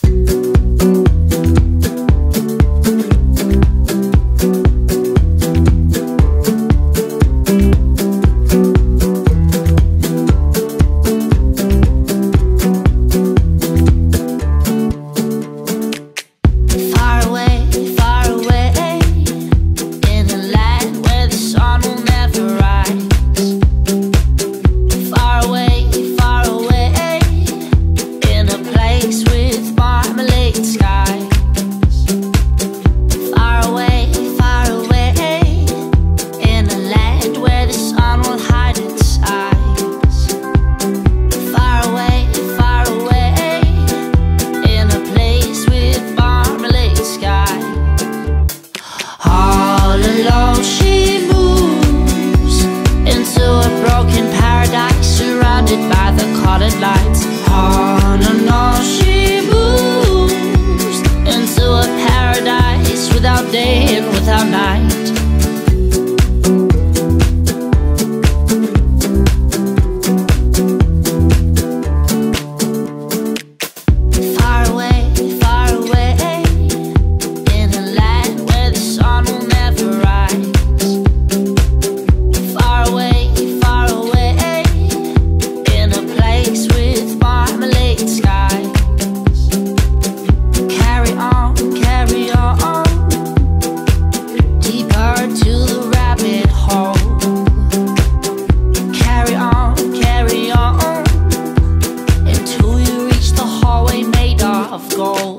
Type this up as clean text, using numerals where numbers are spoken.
Lights on and on she moves into a paradise without day and without night. Far away, in a land where the sun will never rise. Far away, in a place with marmalade skies. Carry on, deeper to the rabbit hole. Carry on, until you reach the hallway made of gold.